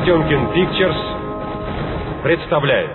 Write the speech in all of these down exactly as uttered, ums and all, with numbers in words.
Потемкин Пикчерс представляет.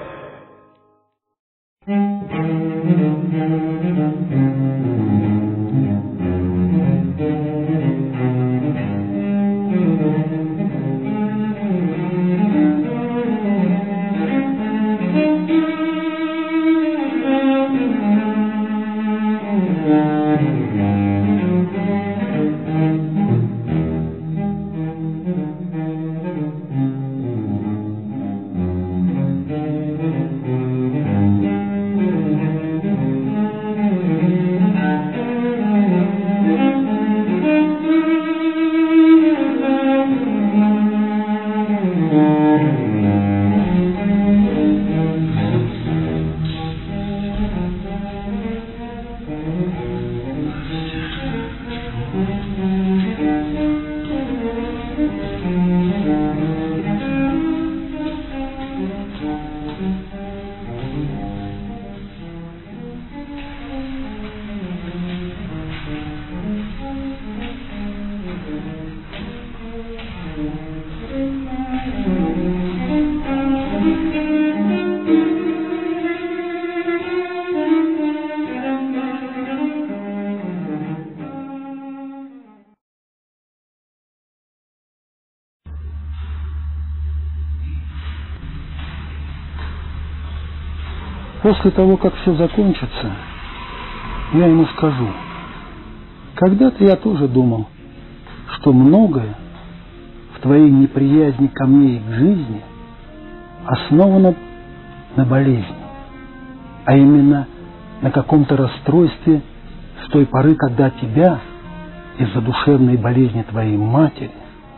После того, как все закончится, я ему скажу: когда-то я тоже думал, что многое в твоей неприязни ко мне и к жизни основано на болезни, а именно на каком-то расстройстве с той поры, когда тебя из-за душевной болезни твоей матери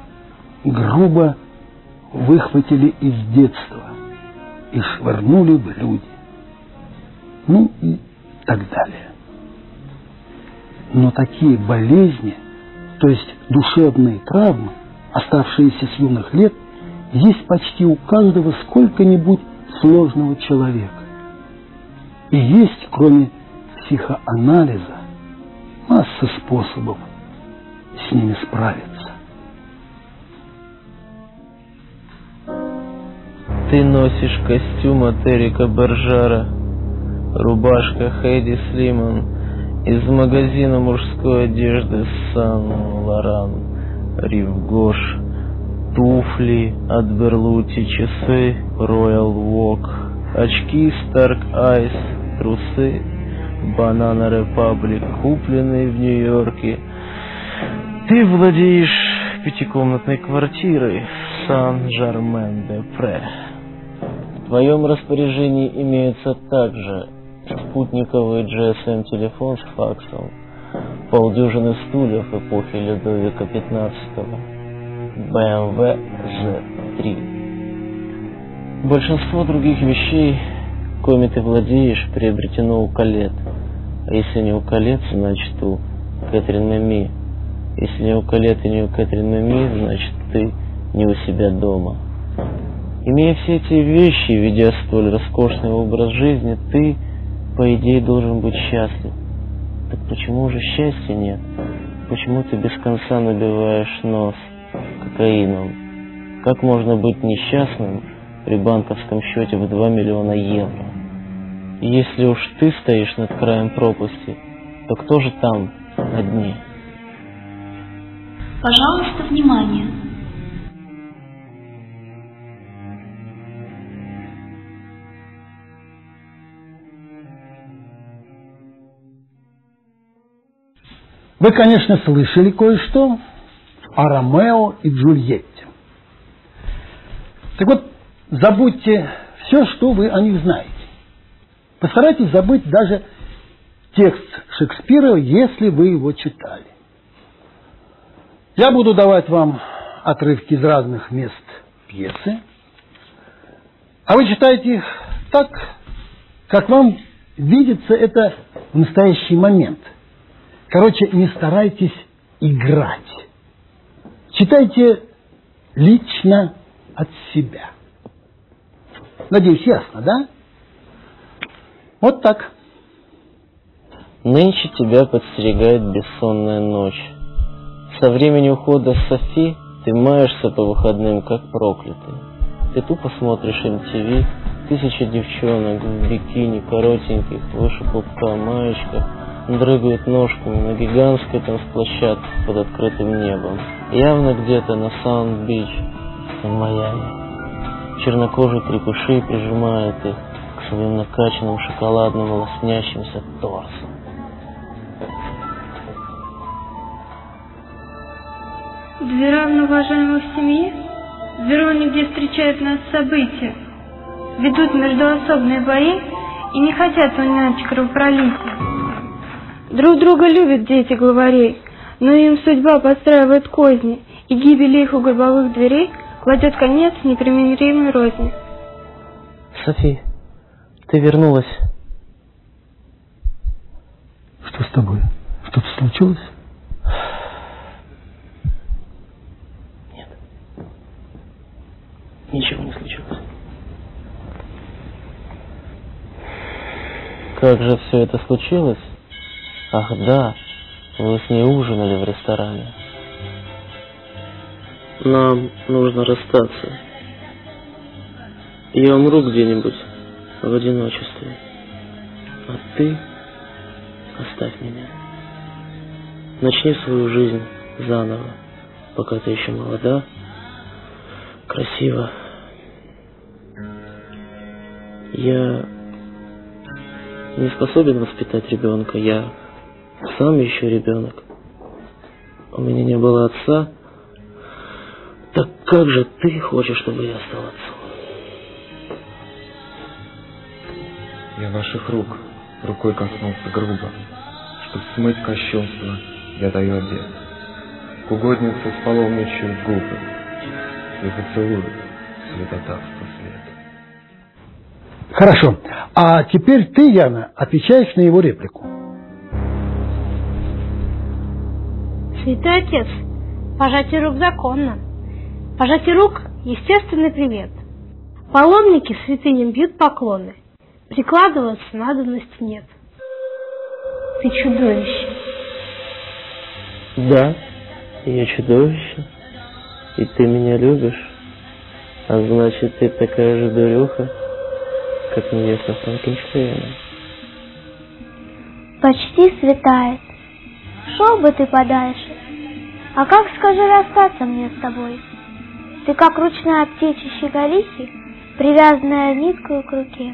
грубо выхватили из детства и швырнули в люди. Ну и так далее. Но такие болезни, то есть душевные травмы, оставшиеся с юных лет, есть почти у каждого сколько-нибудь сложного человека. И есть, кроме психоанализа, масса способов с ними справиться. Ты носишь костюм от Эрика Баржара, рубашка Хэйди Слиман из магазина мужской одежды Сан-Лоран, Рив Гош, туфли от Берлути, часы Royal Walk, очки Stark Eyes, трусы Banana Republic, купленные в Нью-Йорке. Ты владеешь пятикомнатной квартирой в Сан-Жермен-де-Пре. В твоем распоряжении имеются также спутниковый джи эс эм-телефон с факсом, полдюжины стульев эпохи Людовика пятнадцатого, бэ эм вэ зет три. Большинство других вещей, коими ты владеешь, приобретено у Колет. А если не у Колет, значит у Кэтрин Мэми. Если не у Колет и не у Кэтрин Мэми, значит ты не у себя дома. Имея все эти вещи, ведя столь роскошный образ жизни, ты, по идее, должен быть счастлив. Так почему же счастья нет? Почему ты без конца набиваешь нос кокаином? Как можно быть несчастным при банковском счете в два миллиона евро? И если уж ты стоишь над краем пропасти, то кто же там, на дне? Пожалуйста, внимание! Вы, конечно, слышали кое-что о Ромео и Джульетте. Так вот, забудьте все, что вы о них знаете. Постарайтесь забыть даже текст Шекспира, если вы его читали. Я буду давать вам отрывки из разных мест пьесы, а вы читайте их так, как вам видится это в настоящий момент. Короче, не старайтесь играть. Читайте лично от себя. Надеюсь, ясно, да? Вот так. Нынче тебя подстерегает бессонная ночь. Со времени ухода Софи Ты маешься по выходным, как проклятый. Ты тупо смотришь эм ти ви, тысячи девчонок в бикини, коротеньких, выше пупка, маечках, дрыгают ножками на гигантской танцплощадке под открытым небом. Явно где-то на Саунд-Бич, в Майами. Чернокожие крепыши прижимают их к своим накачанным шоколадным лоснящимся торсам. В Вероне, уважаемых в семье, в Вероне, где встречают нас события, ведут междуособные бои и не хотят унять кровопролитие. Друг друга любят дети главарей, но им судьба подстраивает козни, и гибель их у гробовых дверей кладет конец непримиримой розни. Софи, ты вернулась. Что с тобой? Что-то случилось? Нет. Ничего не случилось. Как же все это случилось? Ах да, вы с ней ужинали в ресторане. Нам нужно расстаться. Я умру где-нибудь в одиночестве. А ты оставь меня. Начни свою жизнь заново, пока ты еще молода, красива. Я не способен воспитать ребенка. Я сам еще ребенок. У меня не было отца. Так как же ты хочешь, чтобы я стал отцом? Я ваших рук рукой коснулся грубо. Чтоб смыть кощунство, я даю обет. К угоднице с паломничью в губы и поцелую святотатство свет. Хорошо. А теперь ты, Яна, отвечаешь на его реплику. Святой Отец, пожатие рук законно. Пожатие рук – естественный привет. Паломники святыням бьют поклоны. Прикладываться надобности нет. Ты чудовище. Да, я чудовище. И ты меня любишь. А значит, ты такая же дурюха, как невеста Франкенштейна. Почти светает. Шел бы ты подальше. А как, скажи, расстаться мне с тобой? Ты как ручная птичья щеголихи, привязанная ниткою к руке.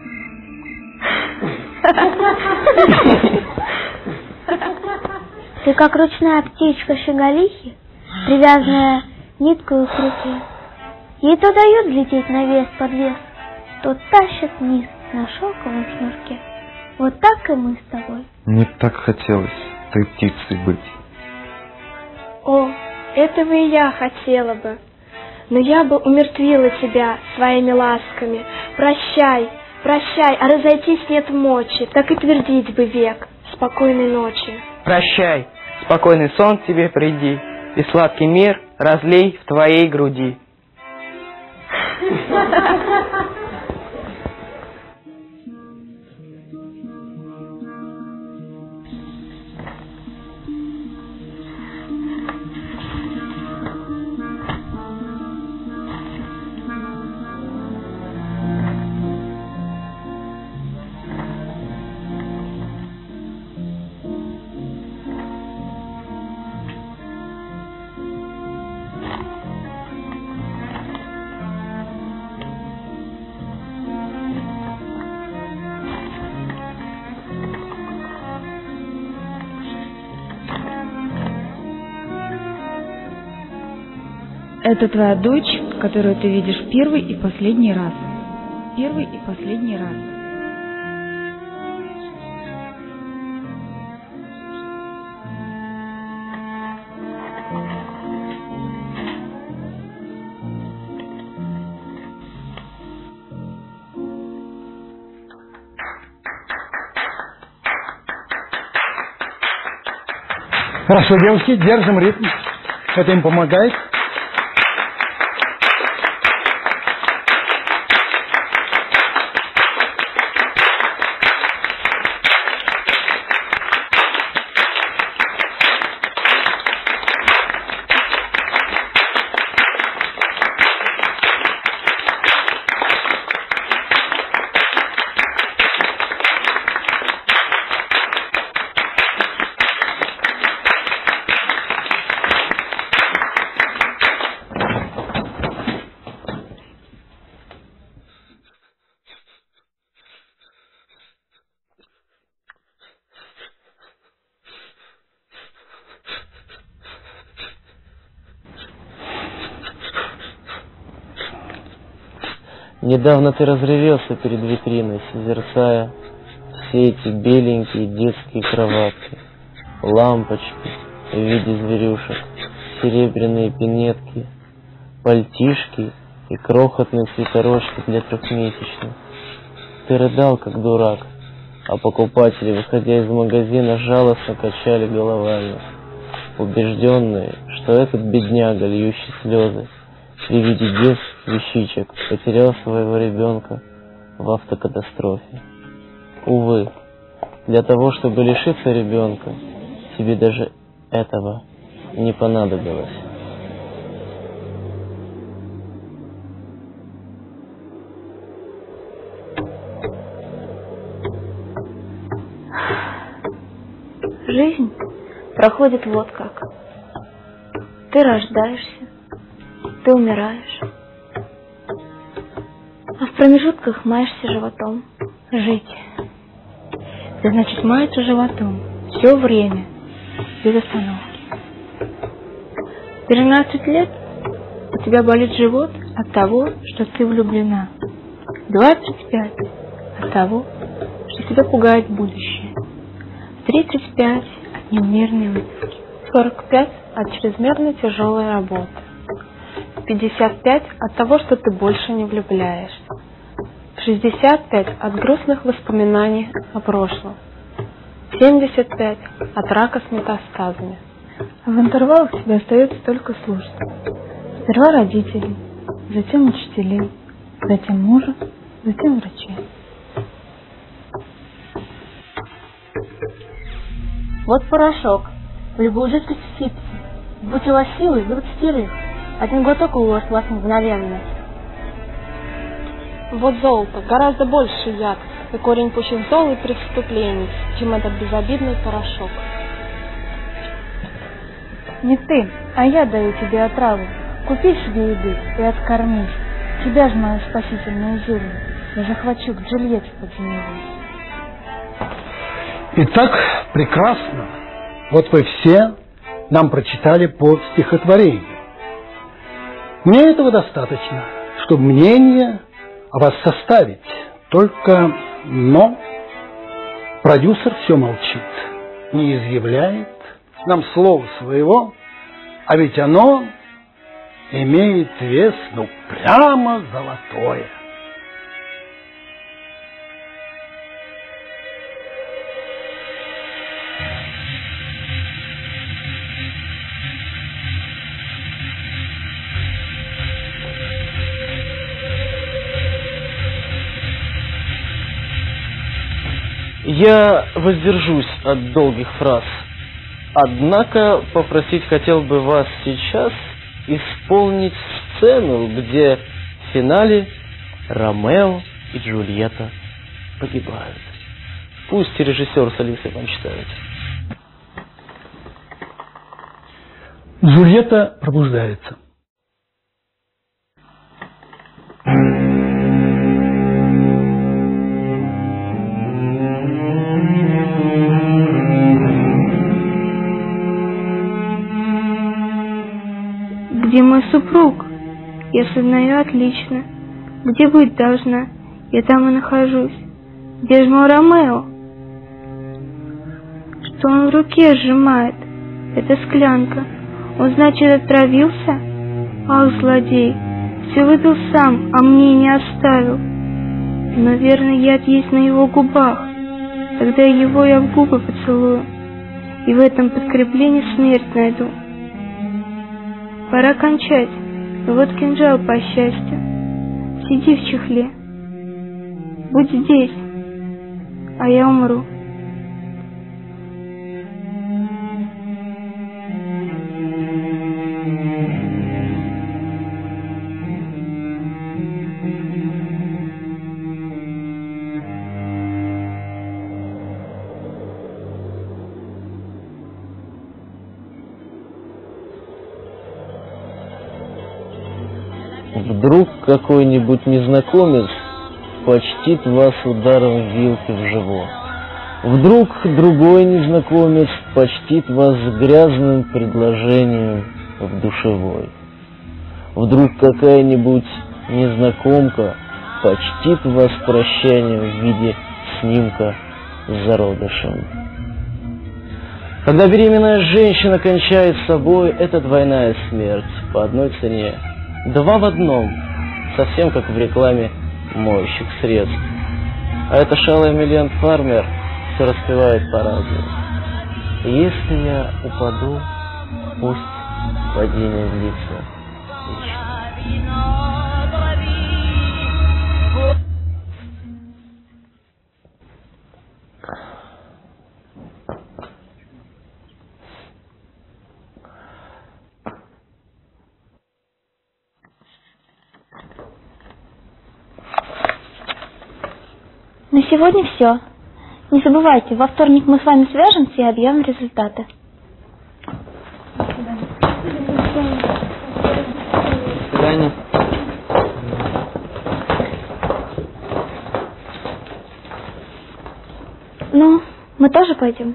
Ты как ручная птичка щеголихи, привязанная ниткою к руке. Ей то дают лететь на вес под вес, то тащат вниз на шелковом шнурке. Вот так и мы с тобой. Мне так хотелось той птицей быть. О, этого и я хотела бы. Но я бы умертвила тебя своими ласками. Прощай, прощай, а разойтись нет мочи, так и твердить бы век. Спокойной ночи. Прощай, спокойный сон к тебе приди, и сладкий мир разлей в твоей груди. Это твоя дочь, которую ты видишь первый и последний раз. Первый и последний раз. Хорошо, девушки, держим ритм. Это им помогает. Недавно ты разревелся перед витриной, созерцая все эти беленькие детские кроватки, лампочки в виде зверюшек, серебряные пинетки, пальтишки и крохотные цветорожки для трехмесячных. Ты рыдал, как дурак, а покупатели, выходя из магазина, жалостно качали головами, убежденные, что этот бедняга, льющий слезы при виде детских вещичек, потерял своего ребенка в автокатастрофе. Увы, для того, чтобы лишиться ребенка, тебе даже этого не понадобилось. Жизнь проходит вот как. Ты рождаешься, ты умираешь, а в промежутках маешься животом. Жить. Это значит маяться животом. Все время. Без остановки. тринадцать лет у тебя болит живот от того, что ты влюблена. двадцать пять от того, что тебя пугает будущее. тридцать пять от неумеренной выпивки. сорок пять от чрезмерно тяжелой работы. пятьдесят пять от того, что ты больше не влюбляешься. шестьдесят пять от грустных воспоминаний о прошлом. семьдесят пять от рака с метастазами. А в интервалах тебе остается только слушать. Сперва родителей, затем учителей, затем мужа, затем врачей. Вот порошок. В любую жидкость сыпется. Будь у вас силы, двадцатерых. Один глоток уложит вас мгновенно. Вот золото, гораздо больше яд и корень пуще зол и преступлений, чем этот безобидный порошок. Не ты, а я даю тебе отраву. Купи себе еды и откормись. Тебя же мою спасительную зелень. Я захвачу к Джульетте подземелье. Итак, прекрасно. Вот вы все нам прочитали по стихотворению. Мне этого достаточно, чтобы мнение о вас составить. Только, но, продюсер все молчит, не изъявляет нам слова своего, а ведь оно имеет вес, ну, прямо золотое. Я воздержусь от долгих фраз, однако попросить хотел бы вас сейчас исполнить сцену, где в финале Ромео и Джульетта погибают. Пусть режиссер с Алисой вам читает. Джульетта пробуждается. Где мой супруг? Я сознаю отлично. Где быть должна? Я там и нахожусь. Где же мой Ромео? Что он в руке сжимает? Это склянка. Он, значит, отравился? Ах, злодей, все выпил сам, а мне не оставил. Но верно, яд есть на его губах. Тогда его я в губы поцелую, и в этом подкреплении смерть найду. Пора кончать, вот кинжал по счастью. Сиди в чехле, будь здесь, а я умру. Вдруг какой-нибудь незнакомец почтит вас ударом вилки в живот. Вдруг другой незнакомец почтит вас грязным предложением в душевой. Вдруг какая-нибудь незнакомка почтит вас прощание в виде снимка с зародышем. Когда беременная женщина кончает с собой, это двойная смерть по одной цене. Два в одном, совсем как в рекламе моющих средств. А эта шалая Милен Фармер все распевает по-разному. Если я упаду, пусть падение длится вечно. На сегодня все. Не забывайте, во вторник мы с вами свяжемся и объявим результаты. До свидания. Ну, мы тоже пойдем.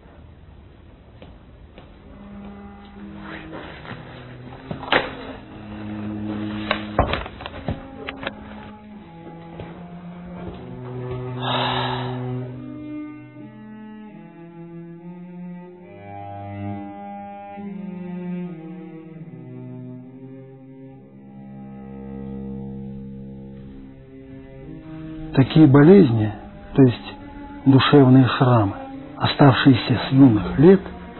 Такие болезни, то есть душевные шрамы, оставшиеся с юных лет,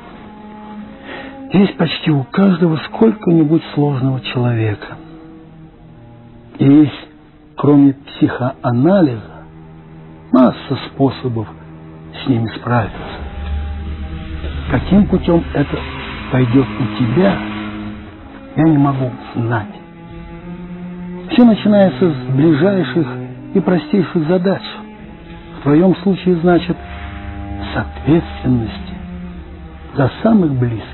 есть почти у каждого сколько-нибудь сложного человека. И есть, кроме психоанализа, масса способов с ними справиться. Каким путем это пойдет у тебя, я не могу знать. Все начинается с ближайших и простейших задач. В твоем случае, значит, с ответственности за самых близких.